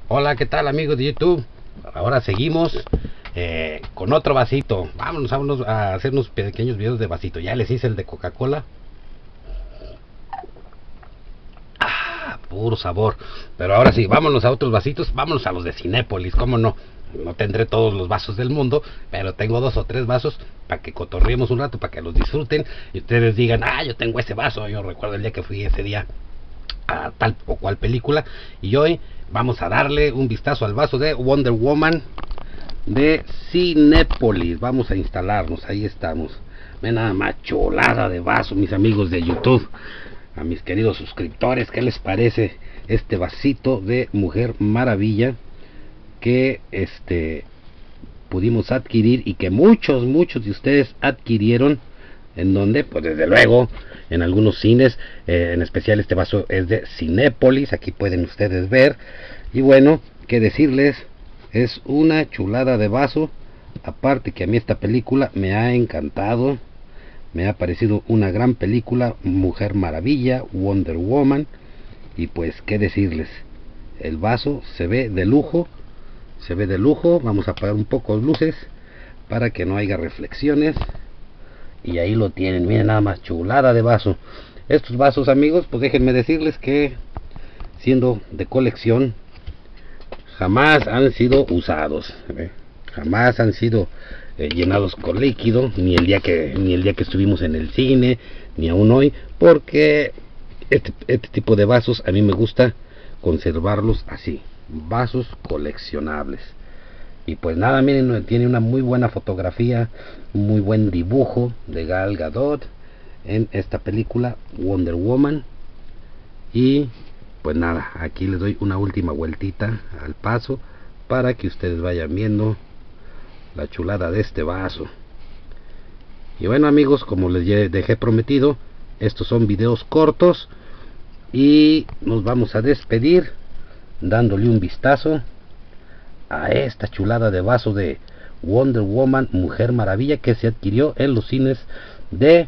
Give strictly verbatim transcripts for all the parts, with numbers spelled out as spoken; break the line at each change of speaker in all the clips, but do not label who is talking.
Hola, ¿qué tal amigos de YouTube? Ahora seguimos eh, con otro vasito. Vámonos, vámonos a hacer unos pequeños videos de vasito. Ya les hice el de Coca-Cola. Ah, puro sabor. Pero ahora sí, vámonos a otros vasitos. Vámonos a los de Cinépolis, ¿cómo no? No tendré todos los vasos del mundo, pero tengo dos o tres vasos para que cotorriemos un rato, para que los disfruten y ustedes digan, ah, yo tengo ese vaso. Yo recuerdo el día que fui ese día a tal o cual película. Y hoy vamos a darle un vistazo al vaso de Wonder Woman de Cinépolis. Vamos a instalarnos, ahí estamos. Ven nada más, chulada de vaso, mis amigos de YouTube. A mis queridos suscriptores, ¿qué les parece este vasito de Mujer Maravilla que este pudimos adquirir y que muchos muchos de ustedes adquirieron? En donde, pues desde luego, en algunos cines, eh, en especial este vaso es de Cinépolis, aquí pueden ustedes ver. Y bueno, qué decirles, es una chulada de vaso. Aparte que a mí esta película me ha encantado, me ha parecido una gran película, Mujer Maravilla, Wonder Woman. Y pues qué decirles, el vaso se ve de lujo, se ve de lujo. Vamos a apagar un poco las luces para que no haya reflexiones. Y ahí lo tienen, miren nada más, chulada de vaso. Estos vasos, amigos, pues déjenme decirles que siendo de colección, jamás han sido usados, ¿eh? Jamás han sido eh, llenados con líquido, ni el día que ni el día que estuvimos en el cine, ni aún hoy, porque este, este tipo de vasos a mí me gusta conservarlos así, vasos coleccionables. Y pues nada, miren, tiene una muy buena fotografía, muy buen dibujo de Gal Gadot en esta película Wonder Woman. Y pues nada, aquí les doy una última vueltita al paso para que ustedes vayan viendo la chulada de este vaso. Y bueno amigos, como les dejé prometido, estos son videos cortos y nos vamos a despedir dándole un vistazo a esta chulada de vaso de Wonder Woman Mujer Maravilla que se adquirió en los cines de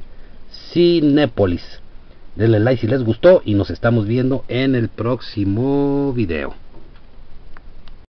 Cinépolis. Denle like si les gustó y nos estamos viendo en el próximo video.